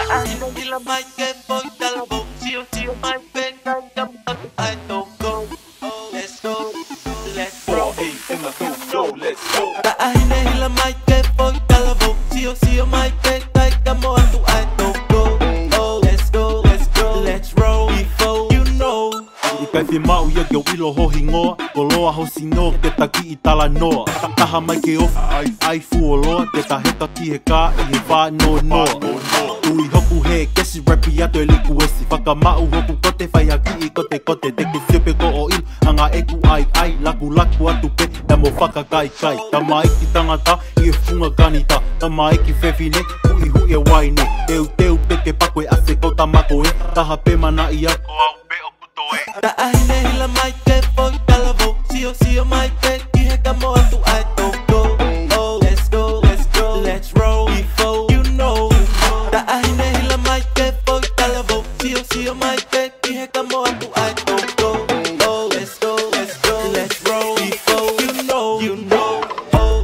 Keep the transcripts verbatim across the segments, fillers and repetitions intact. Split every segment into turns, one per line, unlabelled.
Ai não gila mai que foi tala bo. Sio sio mai pena jam I don't go. Let's go, let's roll.
In my go, let's go.
Ai não gila mai que foi tala bo. Sio sio mai pena jam I don't go. Let's go, let's go, let's roll. Before you know.
I kai whi mau ia ke wilo hohi ngoa. Ko loa hosi no ke taki I tala noa. Taha mai ke ofu ai ai fu o loa. Te ta heta ki he ka I he wha no noa. Ui hoku he kesi rapi ato e liku esi. Whaka mau hoku kote whai haki I kote kote. Te ke siope ko o ilu hanga eku ai ai. Laku laku atu pe na mo whaka kai kai. Tama iki tangata I e funga kanita. Tama iki whewhine hui hui e waine. Teu teu peke pakwe ase ko tamako e. Taha pe mana I ako au pe o kuto e.
Ta ahine hila mai ke foi tala vo. Sio sio mai pe ki he kamo atu I don't go. Oh, let's go, let's go, let's roll. Before you know. Ta ahine hila mai ke foi tala vo. Sio sio mai pe ki he kamo atu I don't go. Oh, let's go, let's go, let's roll. Before you know, you know. Oh,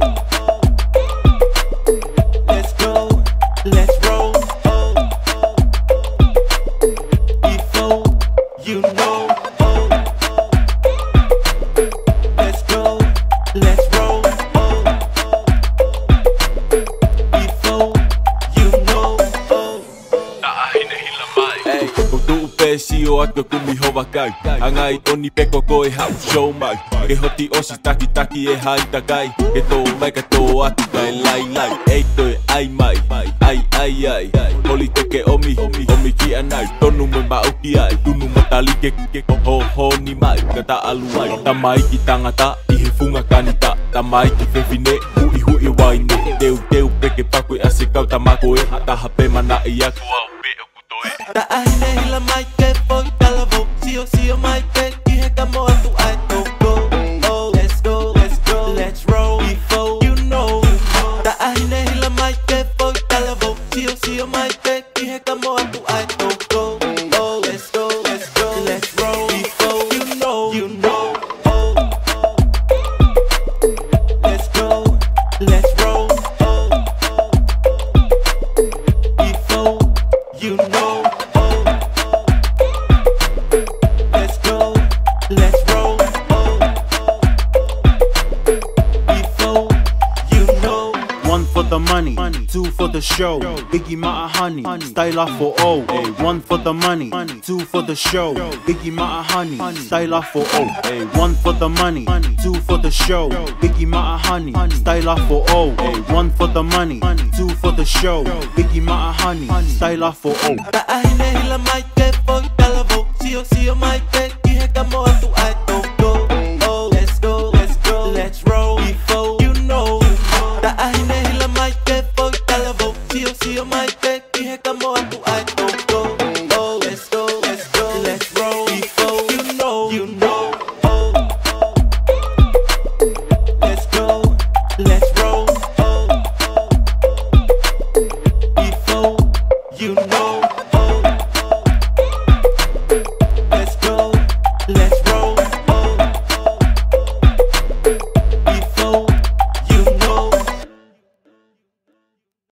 let's go, let's roll. Oh, before you know. Let's go, let's roll. Before you know.
Tahine hila mai. Hey, ko tu pe si o atu kumi hova kai. Angai oni peko ko e hau show mai. Ke hoti osi taki taki e hai takai. Ke to mai ka to atu kai lai lai. Ei to e ai mai. Ai ai ai. Holi te ke omi omi ki anai. Tonu me ma uki ai. Tunu matali ke ke ho ho ni mai. Kata alu ai. Tamai ki tangata I he funga kanita. Tamai ki whewhine hui hui waine. Teu teu peke pakwe ase kau tamako e. Taha pe mana I aku au pe o kuto e.
Ta ahine hila mai ke foi tala vo. Sio sio mai pe ki he kamo atu I don't go. Oh, let's go, let's go, let's roll. Before you know. Ta ahine hila mai ke foi tala vo. Sio sio mai pe ki he kamo atu I don't go. Oh, let's go, let's go, let's roll. Before you know, you know. Oh, let's go, let's roll. Oh, before you know. Oh, let's go, let's roll. Oh, before you know.
One for the money, two for the show. Biggie Mata Honey, style for O. One for the money, two for the show. Biggie Mata Honey, style for O. One for the money, two for the show. Biggie Mata Honey, style for O. One for the money, two for the show. Biggie Mata Honey, style for O.
Ta ahine hila mai ke foi tala vo. Sio sio mai pe ki he kamo atu I